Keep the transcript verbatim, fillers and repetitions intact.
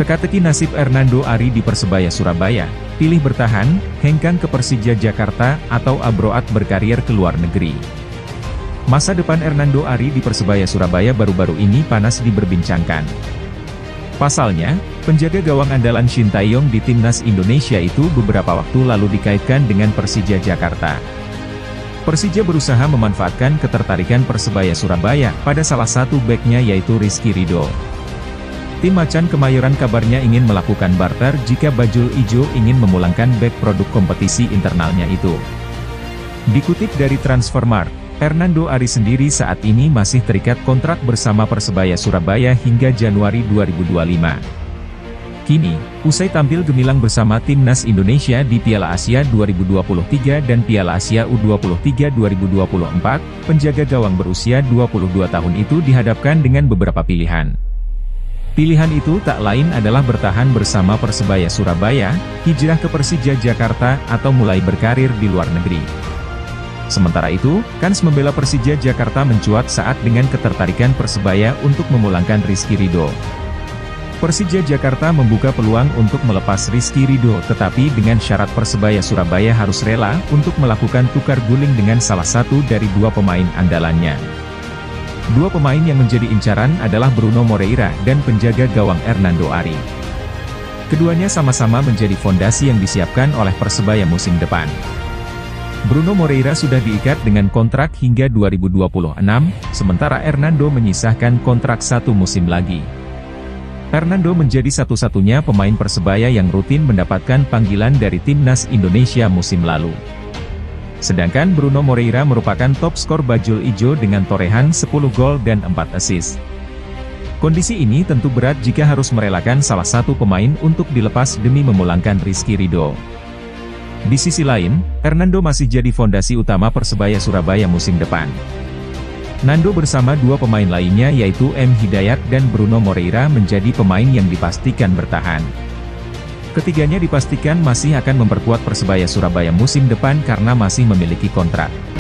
Teka-teki nasib Hernando Ari di Persebaya Surabaya, pilih bertahan, hengkang ke Persija Jakarta, atau abroad berkarir ke luar negeri. Masa depan Hernando Ari di Persebaya Surabaya baru-baru ini panas diperbincangkan. Pasalnya, penjaga gawang andalan Shin Tae-yong di Timnas Indonesia itu beberapa waktu lalu dikaitkan dengan Persija Jakarta. Persija berusaha memanfaatkan ketertarikan Persebaya Surabaya pada salah satu beknya yaitu Rizky Ridho. Tim Macan Kemayoran kabarnya ingin melakukan barter jika Bajul Ijo ingin memulangkan bek produk kompetisi internalnya itu. Dikutip dari Transfermarkt, Hernando Ari sendiri saat ini masih terikat kontrak bersama Persebaya Surabaya hingga Januari dua ribu dua puluh lima. Kini, usai tampil gemilang bersama Timnas Indonesia di Piala Asia dua ribu dua puluh tiga dan Piala Asia U dua puluh tiga dua ribu dua puluh empat, penjaga gawang berusia dua puluh dua tahun itu dihadapkan dengan beberapa pilihan. Pilihan itu tak lain adalah bertahan bersama Persebaya Surabaya, hijrah ke Persija Jakarta, atau mulai berkarir di luar negeri. Sementara itu, kans membela Persija Jakarta mencuat saat dengan ketertarikan Persebaya untuk memulangkan Rizky Ridho. Persija Jakarta membuka peluang untuk melepas Rizky Ridho, tetapi dengan syarat Persebaya Surabaya harus rela untuk melakukan tukar guling dengan salah satu dari dua pemain andalannya. Dua pemain yang menjadi incaran adalah Bruno Moreira dan penjaga gawang Hernando Ari. Keduanya sama-sama menjadi fondasi yang disiapkan oleh Persebaya musim depan. Bruno Moreira sudah diikat dengan kontrak hingga dua ribu dua puluh enam, sementara Hernando menyisahkan kontrak satu musim lagi. Hernando menjadi satu-satunya pemain Persebaya yang rutin mendapatkan panggilan dari Timnas Indonesia musim lalu. Sedangkan Bruno Moreira merupakan top skor Bajul Ijo dengan torehan sepuluh gol dan empat assist. Kondisi ini tentu berat jika harus merelakan salah satu pemain untuk dilepas demi memulangkan Rizky Ridho. Di sisi lain, Hernando masih jadi fondasi utama Persebaya Surabaya musim depan. Nando bersama dua pemain lainnya yaitu M. Hidayat dan Bruno Moreira menjadi pemain yang dipastikan bertahan. Ketiganya dipastikan masih akan memperkuat Persebaya Surabaya musim depan karena masih memiliki kontrak.